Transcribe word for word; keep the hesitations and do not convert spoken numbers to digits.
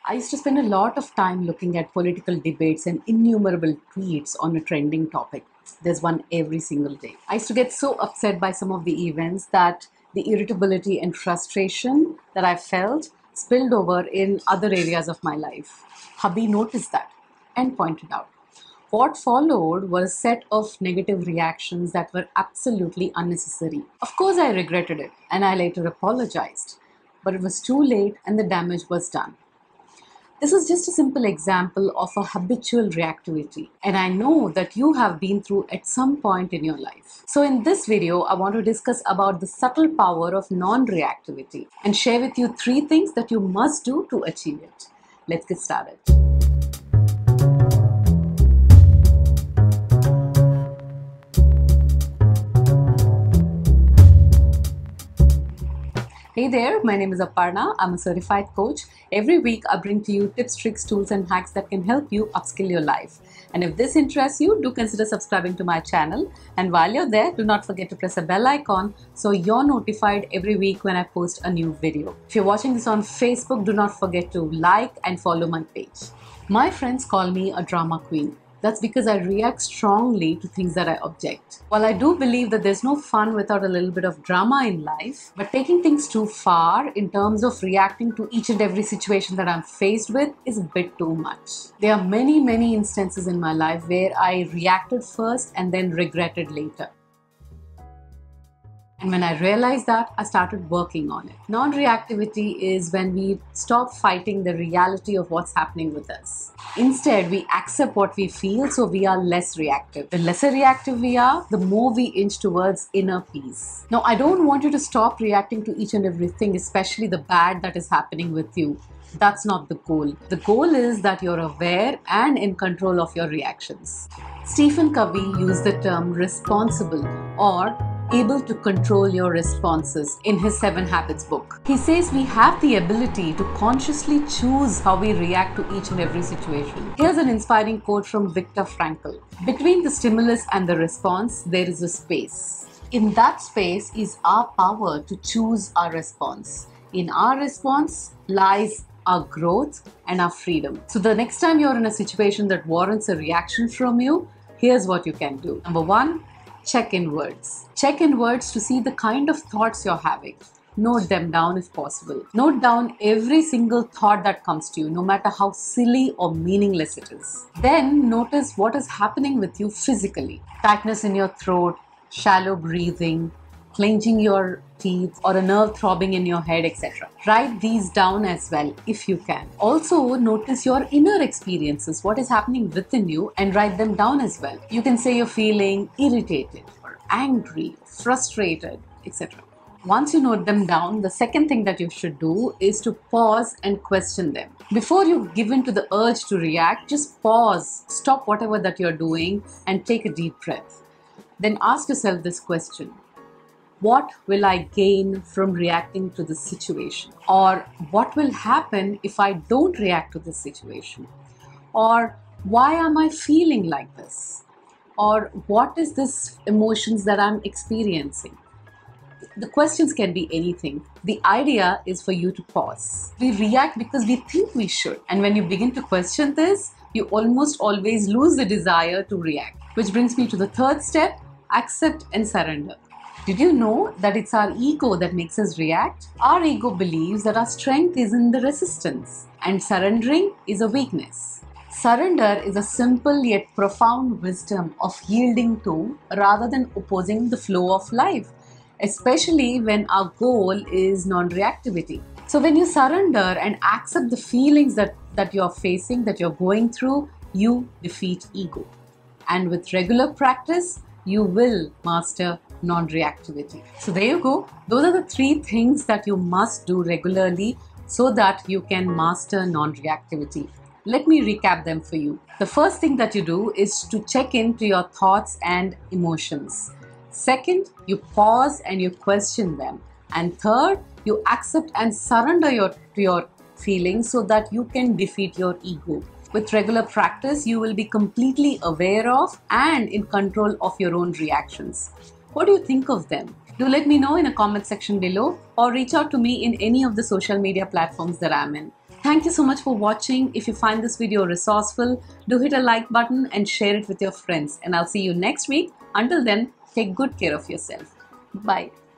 I used to spend a lot of time looking at political debates and innumerable tweets on a trending topic. There's one every single day. I used to get so upset by some of the events that the irritability and frustration that I felt spilled over in other areas of my life. Hubby noticed that and pointed out. What followed was a set of negative reactions that were absolutely unnecessary. Of course, I regretted it and I later apologized. But it was too late and the damage was done. This is just a simple example of a habitual reactivity, and I know that you have been through at some point in your life. So in this video, I want to discuss about the subtle power of non-reactivity and share with you three things that you must do to achieve it. Let's get started. Hey there, my name is Aparna. I'm a certified coach. Every week I bring to you tips, tricks, tools and hacks that can help you upskill your life. And if this interests you, do consider subscribing to my channel. And while you're there, do not forget to press a bell icon so you're notified every week when I post a new video. If you're watching this on Facebook, do not forget to like and follow my page. My friends call me a drama queen. That's because I react strongly to things that I object. While I do believe that there's no fun without a little bit of drama in life, but taking things too far in terms of reacting to each and every situation that I'm faced with is a bit too much. There are many, many instances in my life where I reacted first and then regretted later. And when I realized that, I started working on it. Non-reactivity is when we stop fighting the reality of what's happening with us. Instead, we accept what we feel so we are less reactive. The lesser reactive we are, the more we inch towards inner peace. Now, I don't want you to stop reacting to each and everything, especially the bad that is happening with you. That's not the goal. The goal is that you're aware and in control of your reactions. Stephen Covey used the term responsible or able to control your responses in his Seven Habits book. He says we have the ability to consciously choose how we react to each and every situation. Here's an inspiring quote from Viktor Frankl. Between the stimulus and the response, there is a space. In that space is our power to choose our response. In our response lies our growth and our freedom. So the next time you're in a situation that warrants a reaction from you, here's what you can do. Number one, check inwards. Check inwards to see the kind of thoughts you're having. Note them down if possible. Note down every single thought that comes to you, no matter how silly or meaningless it is. Then notice what is happening with you physically. Tightness in your throat, shallow breathing, clenching your teeth, or a nerve throbbing in your head, et cetera. Write these down as well if you can. Also, notice your inner experiences, what is happening within you, and write them down as well. You can say you're feeling irritated or angry, frustrated, et cetera. Once you note them down, the second thing that you should do is to pause and question them. Before you give in to the urge to react, just pause, stop whatever that you're doing, and take a deep breath. Then ask yourself this question. What will I gain from reacting to this situation? Or what will happen if I don't react to this situation? Or why am I feeling like this? Or what is this emotions that I'm experiencing? The questions can be anything. The idea is for you to pause. We react because we think we should. And when you begin to question this, you almost always lose the desire to react. Which brings me to the third step, accept and surrender. Did you know that it's our ego that makes us react? Our ego believes that our strength is in the resistance and surrendering is a weakness. Surrender is a simple yet profound wisdom of yielding to rather than opposing the flow of life, especially when our goal is non-reactivity. So when you surrender and accept the feelings that, that you're facing, that you're going through, you defeat ego. And with regular practice, you will master non-reactivity. So there you go. Those are the three things that you must do regularly so that you can master non-reactivity. Let me recap them for you. The first thing that you do is to check into your thoughts and emotions. Second, you pause and you question them. And third, you accept and surrender your, to your feelings so that you can defeat your ego. With regular practice, you will be completely aware of and in control of your own reactions. What do you think of them? Do let me know in a comment section below or reach out to me in any of the social media platforms that I'm in. Thank you so much for watching. If you find this video resourceful, do hit a like button and share it with your friends. And I'll see you next week. Until then, take good care of yourself. Bye.